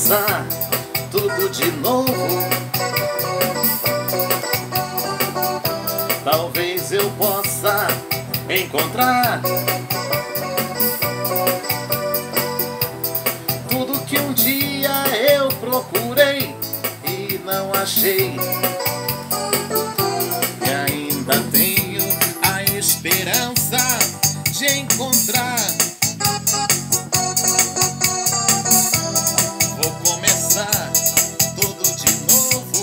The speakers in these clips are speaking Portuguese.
começar tudo de novo. Talvez eu possa encontrar tudo que um dia eu procurei e não achei. E ainda tenho a esperança de encontrar. Vou começar tudo de novo.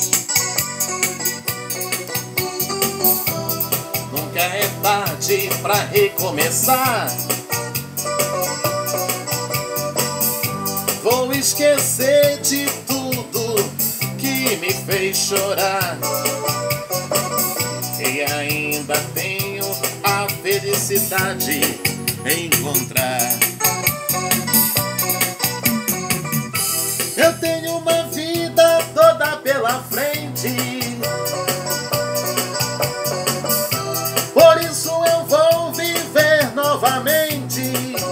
Nunca é tarde pra recomeçar. Vou esquecer de tudo que me fez chorar. E ainda tenho a felicidade em encontrar. Eu tenho uma vida toda pela frente, por isso eu vou viver novamente.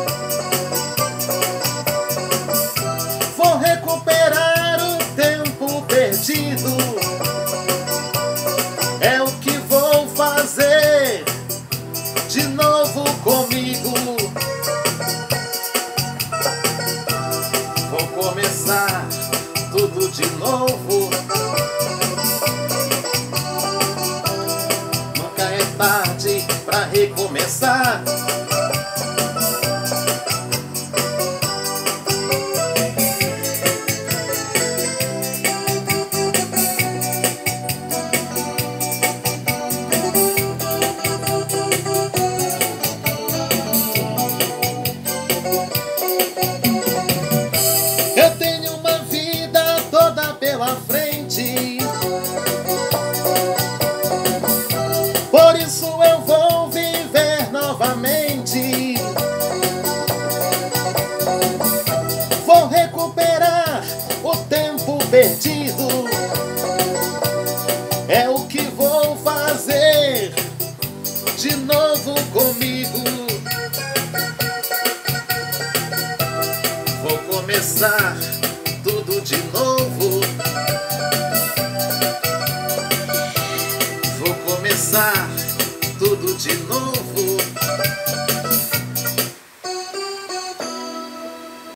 Vou recuperar o tempo perdido. É o que vou fazer de novo comigo. Vou começar tudo de novo. Nunca é tarde pra recomeçar. Eu tenho uma vida toda pela frente, por isso eu vou viver novamente. Vou recuperar o tempo perdido. É o que vou fazer de novo comigo. Vou começar tudo de novo.